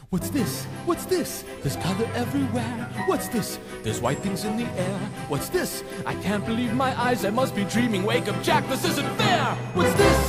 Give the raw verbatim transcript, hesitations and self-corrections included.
What's this? What's this? There's color everywhere. What's this? There's white things in the air. What's this? I can't believe my eyes. I must be dreaming. Wake up, Jack. This isn't fair. What's this?